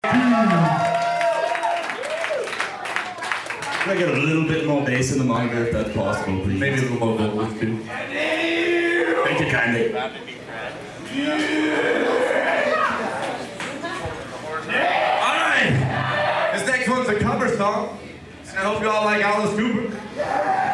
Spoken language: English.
Can I get a little bit more bass in the monitor if that's possible, please? Maybe a little more vocals too. Thank you kindly. Alright! This next one's a cover song. I hope you all like Alice Cooper.